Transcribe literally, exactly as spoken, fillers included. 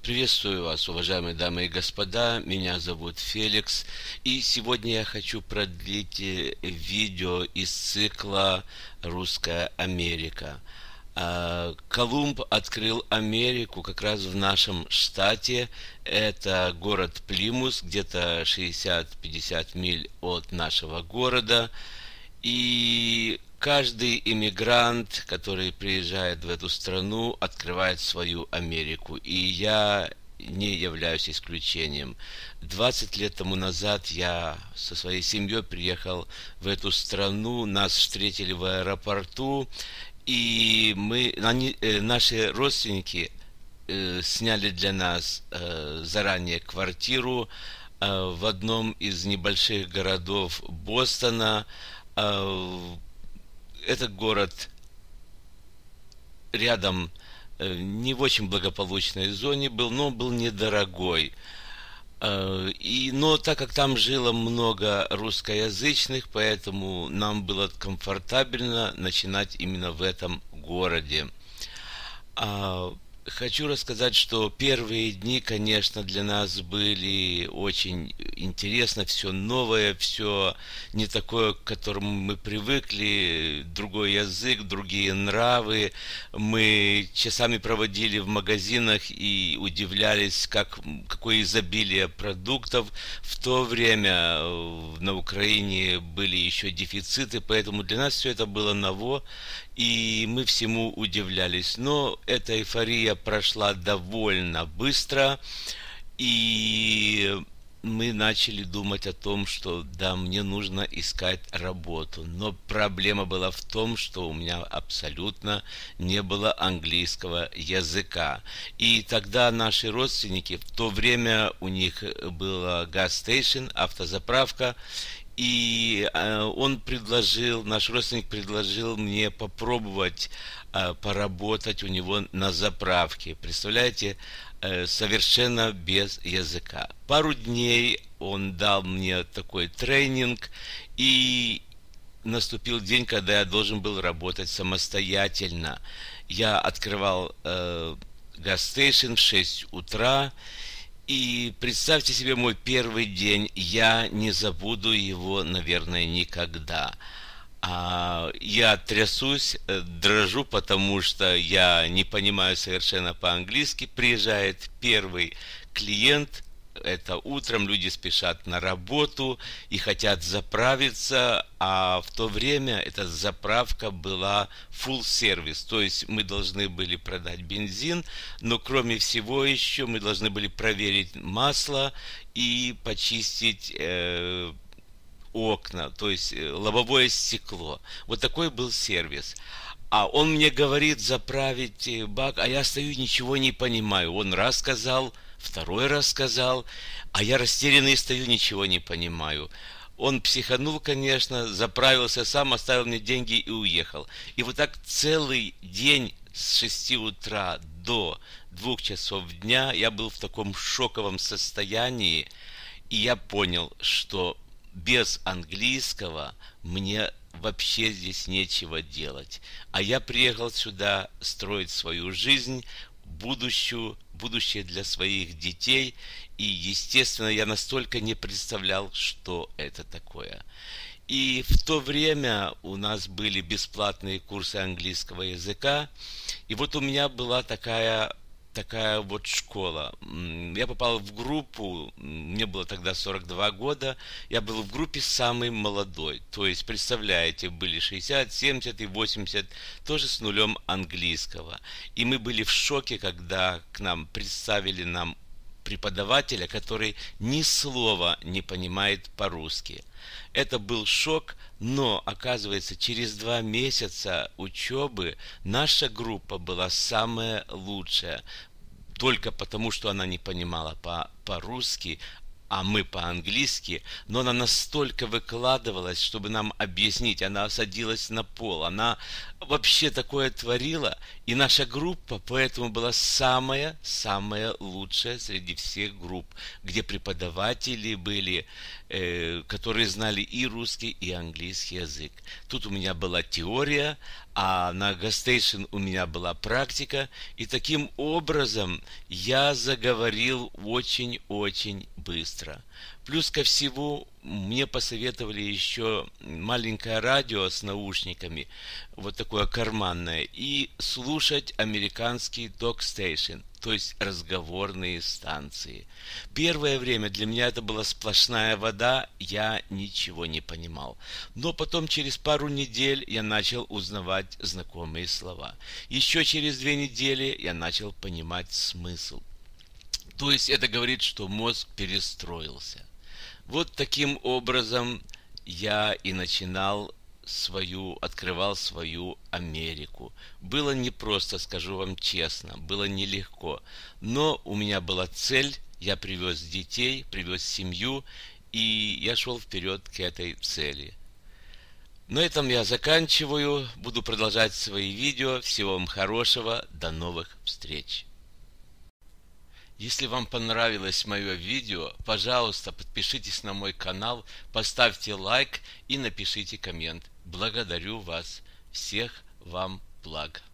Приветствую вас, уважаемые дамы и господа, меня зовут Феликс, и сегодня я хочу продлить э, видео из цикла «Русская Америка». А, Колумб открыл Америку как раз в нашем штате, это город Плимус, где-то шестьдесят-пятьдесят миль от нашего города, и каждый иммигрант, который приезжает в эту страну, открывает свою Америку. И я не являюсь исключением. двадцать лет тому назад я со своей семьей приехал в эту страну, нас встретили в аэропорту, и мы, они, э, наши родственники э, сняли для нас э, заранее квартиру э, в одном из небольших городов Бостона. Э, Этот город рядом, э, не в очень благополучной зоне был, но был недорогой. Э, И, но так как там жило много русскоязычных, поэтому нам было комфортабельно начинать именно в этом городе. А, Хочу рассказать, что первые дни, конечно, для нас были очень интересно, все новое, все не такое, к которому мы привыкли, другой язык, другие нравы. Мы часами проводили в магазинах и удивлялись, как, какое изобилие продуктов. В то время э, на Украине были еще дефициты, поэтому для нас все это было ново, и мы всему удивлялись. Но эта эйфория прошла довольно быстро, и мы начали думать о том, что да, мне нужно искать работу. Но проблема была в том, что у меня абсолютно не было английского языка. И тогда наши родственники, в то время у них была газ-стейшн, автозаправка, и э, он предложил, наш родственник предложил мне попробовать э, поработать у него на заправке. Представляете, э, совершенно без языка. Пару дней он дал мне такой тренинг, и наступил день, когда я должен был работать самостоятельно. Я открывал э, газ-стейшн в шесть утра, и представьте себе мой первый день, я не забуду его, наверное, никогда. А, я трясусь, э, дрожу, потому что я не понимаю совершенно по-английски. Приезжает первый клиент, это утром, люди спешат на работу и хотят заправиться, а в то время эта заправка была full сервис, то есть мы должны были продать бензин, но кроме всего еще мы должны были проверить масло и почистить э, окна, то есть э, лобовое стекло. Вот такой был сервис. А он мне говорит заправить э, бак, а я стою, ничего не понимаю. Он раз сказал, второй раз сказал, а я растерянный стою, ничего не понимаю. Он психанул, конечно, заправился сам, оставил мне деньги и уехал. И вот так целый день с шести утра до двух часов дня я был в таком шоковом состоянии, и я понял, что без английского мне вообще здесь нечего делать. А я приехал сюда строить свою жизнь, будущую, будущее для своих детей. И, естественно, я настолько не представлял, что это такое. И в то время у нас были бесплатные курсы английского языка. И вот у меня была такая такая вот школа. Я попал в группу, мне было тогда сорок два года, я был в группе самый молодой. То есть, представляете, были шестьдесят, семьдесят и восемьдесят, тоже с нулем английского. И мы были в шоке, когда к нам представили нам преподавателя, который ни слова не понимает по-русски. Это был шок, но, оказывается, через два месяца учебы наша группа была самая лучшая. Только потому, что она не понимала по- по-русски, а мы по-английски, но она настолько выкладывалась, чтобы нам объяснить. Она садилась на пол, она вообще такое творила, и наша группа поэтому была самая-самая лучшая среди всех групп, где преподаватели были, э, которые знали и русский, и английский язык. Тут у меня была теория, а на Гостейшн у меня была практика, и таким образом я заговорил очень-очень быстро. Плюс ко всему, мне посоветовали еще маленькое радио с наушниками, вот такое карманное, и слушать американский talk station, то есть разговорные станции. Первое время для меня это была сплошная вода, я ничего не понимал. Но потом через пару недель я начал узнавать знакомые слова. Еще через две недели я начал понимать смысл. То есть это говорит, что мозг перестроился. Вот таким образом я и начинал свою, открывал свою Америку. Было непросто, скажу вам честно, было нелегко. Но у меня была цель, я привез детей, привез семью, и я шел вперед к этой цели. На этом я заканчиваю, буду продолжать свои видео. Всего вам хорошего, до новых встреч! Если вам понравилось мое видео, пожалуйста, подпишитесь на мой канал, поставьте лайк и напишите коммент. Благодарю вас. Всех вам благ.